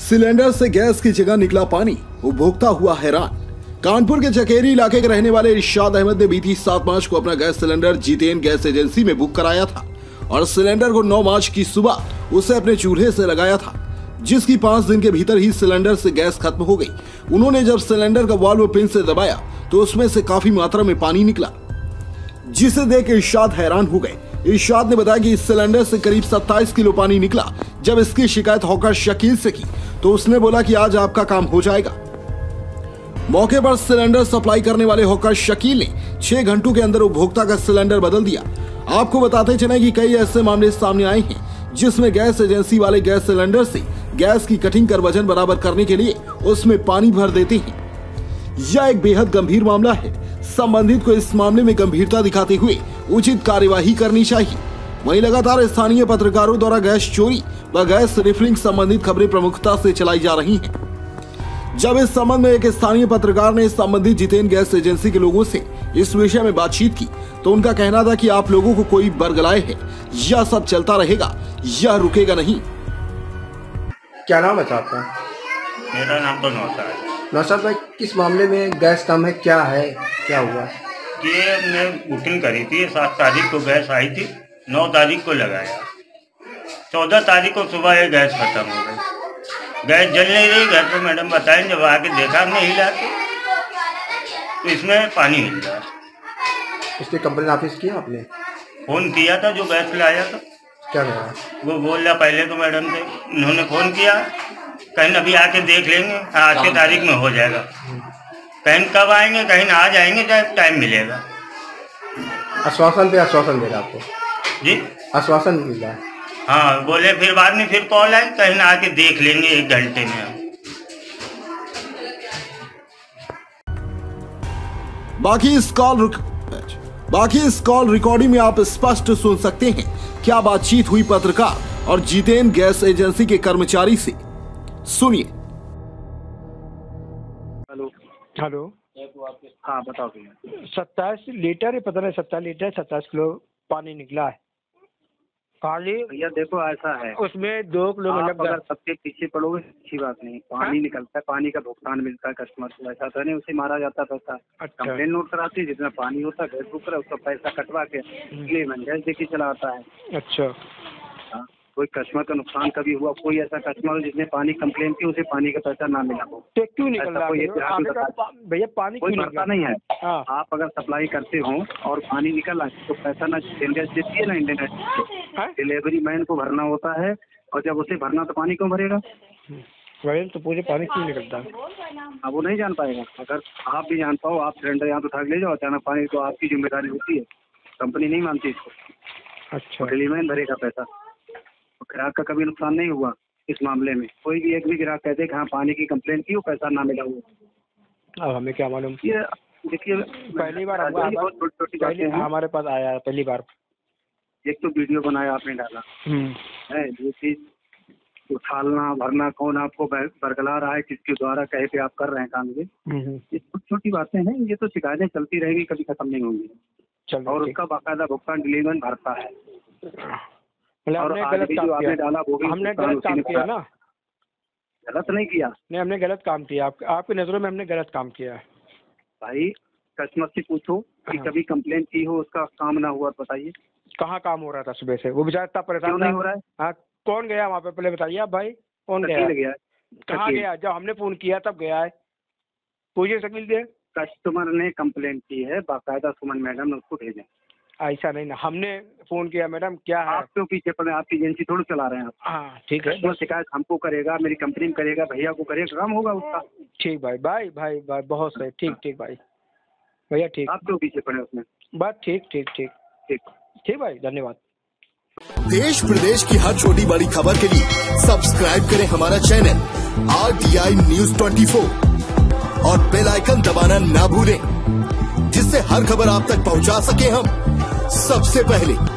Cylinder से gas की जगह निकला पानी, उपभोक्ता हुआ हैरान। कानपुर के चकेरी इलाके के रहने वाले इरशाद अहमद ने बीती 7 मार्च को अपना gas cylinder Jiten gas agency में बुक कराया था और सिलेंडर को 9 मार्च की सुबह उसे अपने चूल्हे से लगाया था, जिसकी 5 दिन के भीतर ही सिलेंडर से गैस खत्म हो गई। उन्होंने जब सिलेंडर का वाल्व पिन से दबाया तो उसमें से काफी मात्रा में पानी निकला, जिसे देख इरशाद हैरान हो गए। इरशाद ने बताया कि इस सिलेंडर से करीब 27 किलो पानी निकला। जब इसकी शिकायत हॉकर शकील से की तो उसने बोला कि आज आपका काम हो जाएगा। मौके पर सिलेंडर सप्लाई करने वाले हॉकर शकील ने 6 घंटों के अंदर उपभोक्ता का सिलेंडर बदल दिया। आपको बताते चले कि कई ऐसे मामले सामने आए हैं जिसमें गैस एजेंसी वाले गैस सिलेंडर से गैस की कटिंग कर वजन बराबर करने के लिए उसमें पानी भर देते हैं। यह एक बेहद गंभीर मामला है। संबंधित को इस मामले में गंभीरता दिखाते हुए उचित कार्यवाही करनी चाहिए। वहीं लगातार स्थानीय पत्रकारों द्वारा गैस चोरी व गैस रिफिलिंग संबंधित खबरें प्रमुखता से चलाई जा रही हैं। जब इस संबंध में एक स्थानीय पत्रकार ने संबंधित जितेन गैस एजेंसी के लोगों से इस विषय में बातचीत की तो उनका कहना था कि आप लोगों को कोई बरगलाए है, यह सब चलता रहेगा, यह रुकेगा नहीं। क्या नाम है आपका? मेरा नाम तो नौशाद है। नौशाद भाई, किस मामले में गैस कम है, क्या है, क्या हुआ? ये हमने बुकिंग करी थी, 7 तारीख को गैस आई थी, 9 तारीख को लगाया, 14 तारीख को सुबह ये गैस खत्म हो गई। गैस जल नहीं रही। घर पे मैडम बताएं, जब आके देखा हमने हिला तो इसमें पानी हिल रहा है। इसलिए कंप्लेन ऑफिस किया आपने? फोन किया था जो गैस लाया था। क्या कह रहा? वो बोल रहा पहले तो मैडम से उन्होंने फोन किया, कहीं अभी आके देख लेंगे, आज के तारीख में हो जाएगा। कहीं कब आएंगे, कहीं आज आएंगे, जब टाइम मिलेगा। आश्वासन पे आश्वासन दे रहा आपको? जी, आश्वासन मिल रहा है। हाँ बोले, फिर बाद में फिर कॉल आई, कहीं आके देख लेंगे 1 घंटे में हम। बाकी इस कॉल रिकॉर्डिंग में आप स्पष्ट सुन सकते हैं क्या बातचीत हुई पत्रकार और जितेन गैस एजेंसी के कर्मचारी से। सुनिए। हेलो। हाँ बताओ। 27 लीटर, पता नहीं 27 लीटर 27 किलो पानी निकला है खाली। भैया देखो ऐसा है, उसमें 2 किलो मतलब अगर सबके पीछे पड़ोगे अच्छी बात नहीं। पानी निकलता है, पानी का भुगतान मिलता है कस्टमर को, ऐसा तो नहीं उसे मारा जाता पैसा। अच्छा। कंप्लेन नोट कराती है, जितना पानी होता है गैस बुक करा उसका पैसा कटवा के गैस देके चला आता है। अच्छा। हाँ, कोई कस्टमर का नुकसान कभी हुआ, कोई ऐसा कस्टमर जिसने पानी कंप्लेन की उसे पानी का पैसा ना मिला हो तो क्यों निकल रहा है भैया? पानी कोई भरता नहीं है। हाँ। आप अगर सप्लाई करते हो और पानी निकल आए तो पैसा ना गैस देती है ना इंडियन डिलीवरी मैन को भरना होता है, और जब उसे भरना तो पानी क्यों भरेगा? वही तो पूछे पानी क्यों निकलता है? अब वो नहीं जान पाएगा। अगर आप भी जान पाओ, आप सिलेंडर यहाँ तो उठा ले जाओ अचानक पानी, तो आपकी जिम्मेदारी होती है, कंपनी नहीं मानती इसको। अच्छा। डिलीवरी मैन भरेगा पैसा। ग्राहक का कभी नुकसान नहीं हुआ इस मामले में। कोई भी एक भी ग्राहक कहते कि हाँ पानी की कंप्लेंट की, वो पैसा ना मिला हुआ। अब हमें क्या मालूम? ये देखिए पहली बार बहुत छोटी बातें हैं। हमारे पास आया पहली बार। एक तो वीडियो बनाया आपने डाला है, ये चीज उछालना भरना, कौन आपको बरगला रहा है, किसके द्वारा कहे पे आप कर रहे हैं काम। ये छोटी छोटी बातें हैं, ये तो शिकायतें चलती रहेगी, कभी खत्म नहीं होंगी। और उसका बाकायदा भुगतान डिलीवरी भरता है। और गलत काम आपने डाला वो भी हमने गलत काम किया ना? गलत नहीं किया। नहीं, हमने गलत काम किया। आपकी नजरों में हमने गलत काम किया है। भाई कस्टमर से पूछो कि कभी कंप्लेंट की हो, उसका काम ना हुआ, बताइए। कहाँ काम हो रहा था सुबह से? वो बेचारा इतना परेशान नहीं हो रहा है। हाँ, कौन गया वहाँ पे? पहले बताइए आप भाई, कौन गया? कहाँ गया? जब हमने फोन किया तब गया है। पूछिए शकील दे। कस्टमर ने कंप्लेंट की है, बाकायदा सुमन मैडम ने उसको भेजें। ऐसा नहीं ना, हमने फोन किया मैडम क्या है? आप क्यों पीछे पड़े? आपकी एजेंसी थोड़ी चला रहे हैं आप। हाँ ठीक है। जो शिकायत हमको करेगा, मेरी कंपनी में करेगा, भैया को करेगा, काम होगा उसका। ठीक भाई, भाई बहुत सही। ठीक भाई, भैया ठीक। आप क्यों पीछे पड़े उसमें? बात ठीक भाई, धन्यवाद। देश प्रदेश की हर छोटी बड़ी खबर के लिए सब्सक्राइब करें हमारा चैनल RTI News 24 और बेल आइकन दबाना ना भूलें, जिससे हर खबर आप तक पहुंचा सके हम सबसे पहले।